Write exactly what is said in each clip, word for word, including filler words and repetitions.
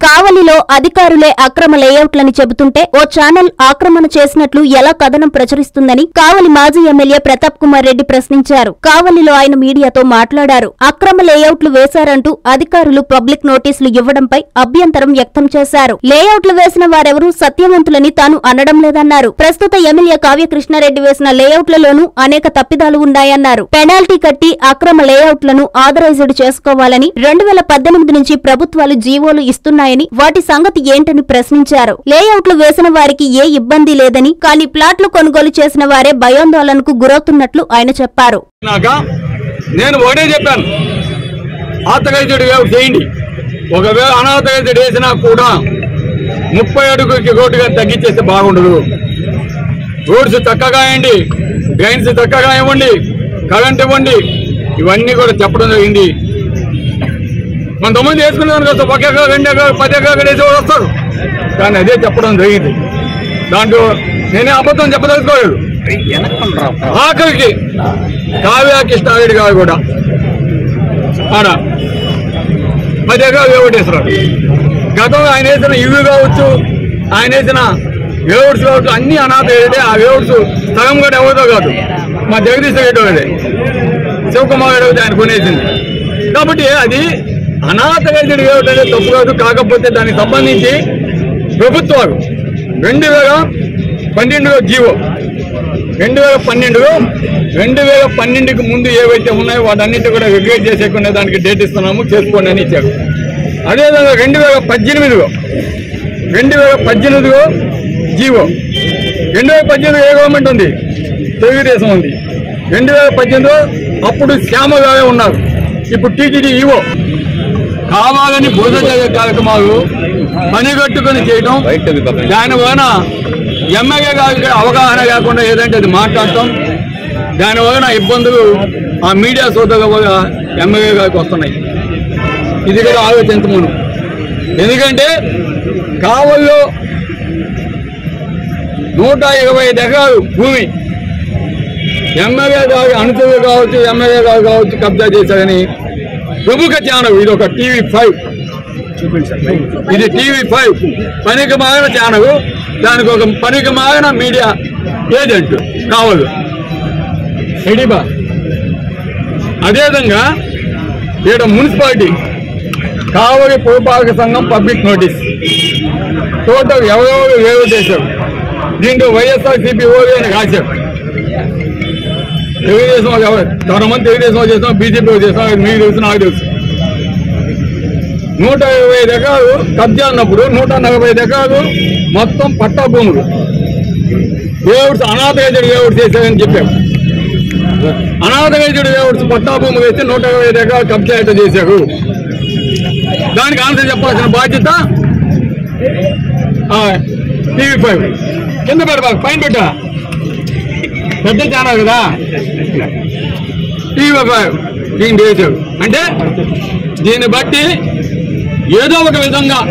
కావలిలో అధికారులే అక్రమ లేఅవుట్లని చెబుతుంటే ఓ ఛానల్ ఆక్రమణ చేసినట్లు ఎలా కథనం ప్రచురిస్తుందని కావలి మాజీ ఎమ్మెల్యే ప్రతాప్ కుమార్ రెడ్డి ప్రశ్నించారు. కావలిలో ఆయన మీడియాతో మాట్లాడారు. అక్రమ లేఅవుట్లు వేశారంటూ అధికారులు పబ్లిక్ నోటీసులు ఇవ్వడంపై అభ్యంతరం వ్యక్తం చేశారు. లేఅవుట్లు వేసిన వారెవరూ సత్యవంతులని తాను అనడం లేదన్నారు. ప్రస్తుత ఎమ్మెల్యే కావ్య కృష్ణారెడ్డి వేసిన లేఅవుట్లలోనూ అనేక తప్పిదాలు ఉన్నాయన్నారు. పెనాల్టీ కట్టి అక్రమ లేఅవుట్లను ఆథరైజ్డ్ చేసుకోవాలని రెండు వేల పద్దెనిమిది నుంచి ప్రభుత్వాలు జీవోలు ఇస్తున్నాయని, వాటి సంగతి ఏంటని ప్రశ్నించారు. లేఅవుట్లు వేసిన వారికి ఏ ఇబ్బంది లేదని, కానీ ప్లాట్లు కొనుగోలు చేసిన వారే భయాందోళనకు గురవుతున్నట్లు ఆయన చెప్పారు. నేను ఒకటే చెప్పాను, ఆథరైజ్డ్ చేయండి. ఒకవేళ అనాథరైజ్డ్ వేసినా కూడా ముప్పై అడుగుకి రోడ్డుగా తగ్గించేస్తే బాగుండదు. రోడ్స్ చక్కగా వేయండి, డ్రైన్స్ చక్కగా ఇవ్వండి, కరెంట్ ఇవ్వండి, ఇవన్నీ కూడా చెప్పడం జరిగింది. కొంతమంది వేసుకునే దానికి వస్తారు, ఒక ఎకరా రెండు ఎకరా పది ఎకరా వేసే వస్తారు, కానీ అదే చెప్పడం జరిగింది. దాంట్లో నేనే అబద్ధం చెప్పదలుచుకోలేదు. ఆఖరికి కావ్య కృష్ణారెడ్డి గారు కూడా ఆడ పది ఎకరాలు వేవటేస్తారు. గతంలో ఆయన వేసిన ఇవి కావచ్చు, ఆయన వేసిన వేవుడ్స్ కావచ్చు, అన్ని అనాథ ఏదైతే ఆ వేవుడ్స్ సగం కూడా ఎవరితో కాదు, మా జగదీష్ రెడ్డి అయితే శివకుమార్ రెడ్డి అయితే ఆయన కొనేసింది. కాబట్టి అది అనాథరైజ్డ్ వేవుడు అనేది తప్పు కాదు. కాకపోతే దానికి సంబంధించి ప్రభుత్వాలు రెండు వేల పన్నెండులో జీవో రెండు వేల పన్నెండులో రెండు వేల పన్నెండుకి ముందు ఏవైతే ఉన్నాయో వాటన్నిటి కూడా రిగ్రేట్ చేసేకుండా దానికి డేట్ ఇస్తున్నాము, చేసుకోండి అని ఇచ్చారు. అదేవిధంగా రెండు వేల పద్దెనిమిదిలో రెండు వేల పద్దెనిమిదిలో జీవో రెండు వేల పద్దెనిమిది ఏ గవర్నమెంట్ ఉంది? తెలుగుదేశం ఉంది. రెండు వేల పద్దెనిమిదిలో అప్పుడు శ్యామ గారే ఉన్నారు, ఇప్పుడు టీటీడీ ఈవో. కావాలని బోధ చేసే కార్యక్రమాలు పనిగట్టుకుని చేయడం, దానివలన ఎమ్మెల్యే గారికి అవగాహన లేకుండా ఏదంటే అది మాట్లాడటం, దానివలన ఇబ్బందులు ఆ మీడియా సోదరుల వల్ల ఎమ్మెల్యే గారికి వస్తున్నాయి. ఇది కూడా ఆలోచించమను. ఎందుకంటే కావల్లో నూట ఇరవై ఐదు ఎకరాలు భూమి ఎమ్మెల్యే గారి అనుచరులు కావచ్చు, ఎమ్మెల్యే గారు కావచ్చు కబ్జా చేశారని ప్రముఖ ఛానల్, ఇది ఒక టీవీ ఫైవ్ ఇది టీవీ ఫైవ్ పనికి మారిన ఛానల్, దానికి ఒక పనికి మారిన మీడియా ఏజెంట్ కావాలి ఎడిబా. అదేవిధంగా ఇక్కడ మున్సిపాలిటీ కావలి పురపాలక సంఘం పబ్లిక్ నోటీస్ టోటల్ ఎవరెవరు వేరు చేశారు. దీంట్లో వైఎస్ఆర్సీపీ ఓవీ అని రాశారు. తెలుగుదేశం చాలా మంది తెలుగుదేశం చేస్తాం, బీజేపీ చేస్తాం, మీకు తెలుసు, నాకు తెలుసు. నూట ఇరవై ఐదు ఎకరాలు కబ్జా అన్నప్పుడు నూట నలభై ఐదు ఎకరాలు మొత్తం పట్టా భూములు వేవుడ్స్ అనాథరైజ్డ్ వేవుడ్స్ చేశారని చెప్పారు. అనాథరైజ్డ్ వేవుడ్స్ పట్టా భూములు వేస్తే నూట ఇరవై ఐదు ఎకరాలు కబ్జా ఎట్లా చేశారు? దానికి ఆన్సర్ చెప్పాల్సిన బాధ్యత టీవీ ఫైవ్ కింద పెట్ట పైన పెట్ట పెద్ద ఛానల్ కదా టీవీ ఫైవ్ దీన్ని చేశారు. అంటే దీన్ని బట్టి ఏదో ఒక విధంగా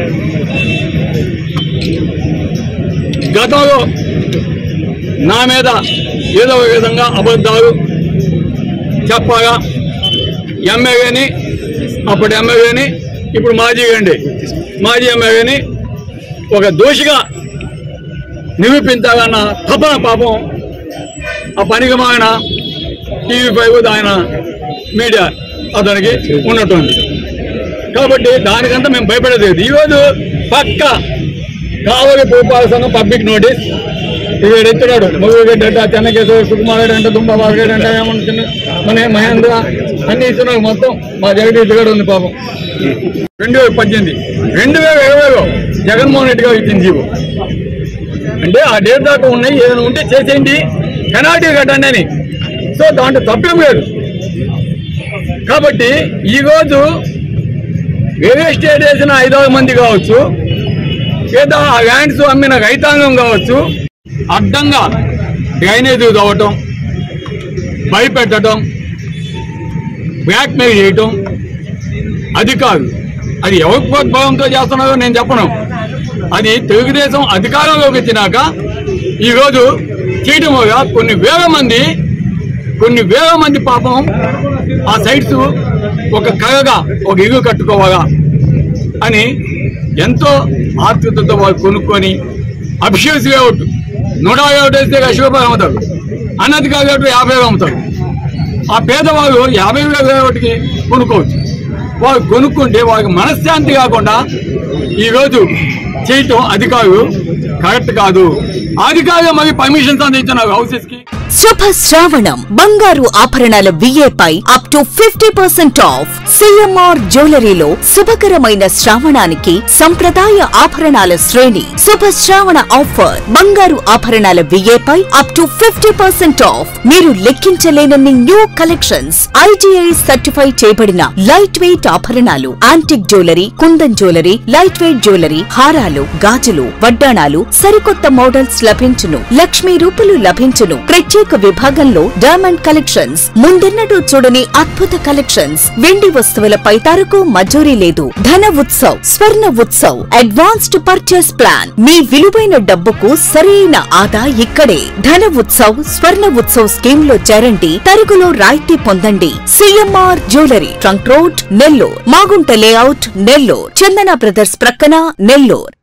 గతంలో నా మీద ఏదో ఒక విధంగా అబద్ధాలు చెప్పగా ఎమ్మెల్యేని, అప్పటి ఎమ్మెల్యేని, ఇప్పుడు మాజీ అండి మాజీ ఎమ్మెల్యేని ఒక దోషిగా నిరూపించాలన్న తపన పాపం ఆ పనికి మారిన టీవీ ఫైవ్ ఆయన మీడియా అతనికి ఉన్నట్టుంది. కాబట్టి దానికంతా మేము భయపడేది. ఈరోజు పక్క కావలి పురపాలక సంఘం పబ్లిక్ నోటీస్ ఇవి ఎత్తున్నాడు. మగురెడ్డి అంట, చెన్నకేశ్వర, సుకుమార్ రెడ్డి అంట, దుంబాబాబు రెడ్డి అంట, ఏమంటుంది మన మహేంద్ర అన్ని ఇస్తున్నాడు. మొత్తం మా జగదీష్ కూడా ఉంది పాపం. రెండు వేల పద్దెనిమిది రెండు వేల ఇరవైలో జగన్మోహన్ రెడ్డి గారు ఇచ్చిన జీవో. అంటే ఆ డేట్ దాకా ఉన్నాయి, ఏదైనా ఉంటే చేసేయండి, పెనాల్టీ కట్టండి అని. సో దాంట్లో తప్పేం లేదు. కాబట్టి ఈరోజు రియల్ ఎస్టేట్ వేసిన ఐదారు మంది కావచ్చు, లేదా ఆ ల్యాండ్స్ అమ్మిన రైతాంగం కావచ్చు, అడ్డంగా డ్రైనేజీ తవ్వటం, భయపెట్టడం, బ్లాక్మెయిల్ చేయటం అధికారులు. అది ఎవరి ప్రోద్భావంతో చేస్తున్నారో నేను చెప్పను. అది తెలుగుదేశం అధికారంలోకి వచ్చినాక ఈరోజు చేయటం వల్ల కొన్ని వేల మంది కొన్ని వేల మంది పాపం ఆ సైట్స్ ఒక కళగా ఒక ఇల్లు కట్టుకోవాలా అని ఎంతో ఆతృతతో వాళ్ళు కొనుక్కొని అభిషేక్ లేఅవుట్ నూట యాభై వేస్తే లక్ష రూపాయలు అమ్ముతారు, అన్నది కాబట్టి యాభై వేలు అమ్ముతారు. ఆ పేదవాళ్ళు యాభై వేల లేఅవుట్కి కొనుక్కోవచ్చు. వాళ్ళు కొనుక్కుంటే వాళ్ళకి మనశ్శాంతి కాకుండా ఈరోజు చేయటం అధికారులు కరెక్ట్ కాదు. అధికారులు మరి పర్మిషన్స్ అందించున్నారు హౌసెస్ కి. శుభ శ్రావణం బంగారు ఆభరణాల విఏపై up to fifty percent off. CMR జ్యువెలరీలో శుభకరమైన శ్రావణానికి సంప్రదాయ ఆభరణాల శ్రేణి. శుభ శ్రావణ ఆఫర్ బంగారు ఆభరణాల విఏపై up to fifty percent off. మీరు లెక్కించలేనన్ని న్యూ కలెక్షన్స్, ఐజీఐ సర్టిఫై చేయబడిన లైట్ వెయిట్ ఆభరణాలు, antique jewellery, Kundan jewellery, light weight jewellery, హారాలు, గాజులు, వడ్డాణాలు, సరికొత్త మోడల్స్ లభించును. లక్ష్మీ రూపులు లభించును. ప్రత్యేక విభాగంలో డైమండ్ కలెక్షన్స్, ముందెన్నడూ చూడని అద్భుత కలెక్షన్స్. వెండి వస్తువులపై తరకు మజూరీ లేదు. Dhana Utsav, Swarna Utsav, advanced purchase plan. మీ విలువైన డబ్బుకు సరైన ఆదా ఇక్కడే. ధన ఉత్సవ్, స్వర్ణ ఉత్సవ్ స్కీమ్ లో చేరండి. తరుగులో రాయితీ పొందండి. CMR jewellery, trunk road, Nellore. Magunta layout, Nellore. Chandana brothers ప్రక్కన, నెల్లూర్.